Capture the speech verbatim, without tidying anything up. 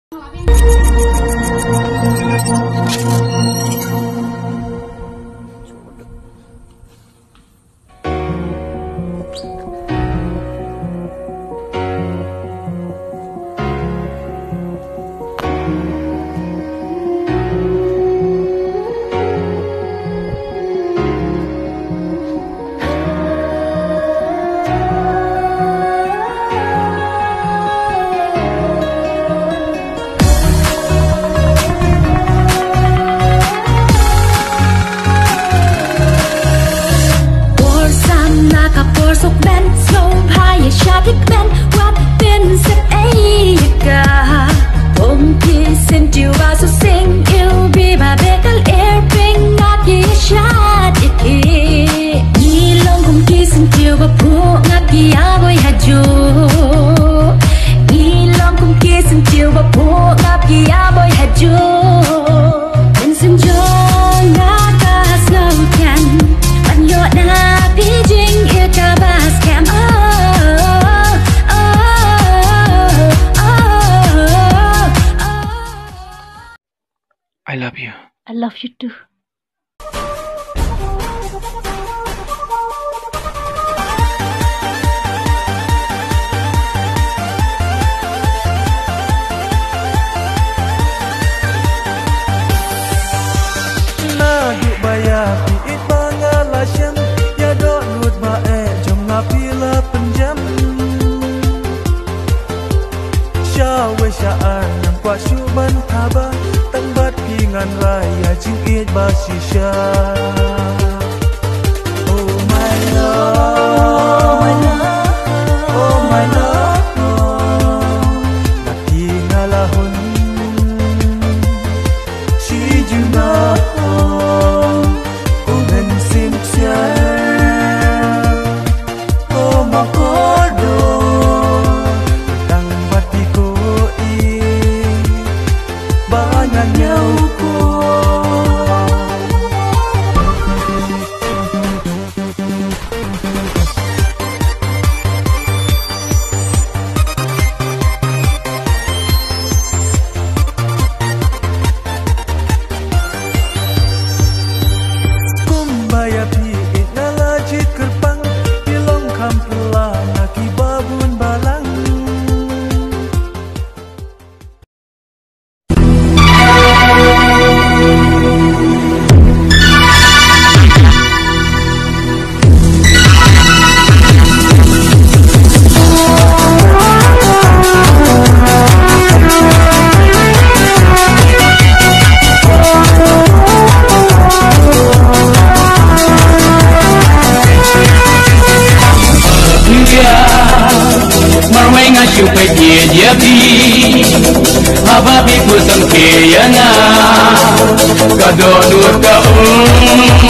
I love you. I love you too. Naguk bayar piit bangalasyan ya dok lut bae jom ngapila penjam syawe syaan nampak syuban tabah tempat pingan raya jingit basisya. Oh my love, oh my love, nak tingalahun si juna oh men simsia oh makodo tang batiko i banyak nyauku. Kumbaya piit nalajit kerpang ilong kampulang aki babun balang. Supaya dia jadi apa biku sangkeyana kado nur kau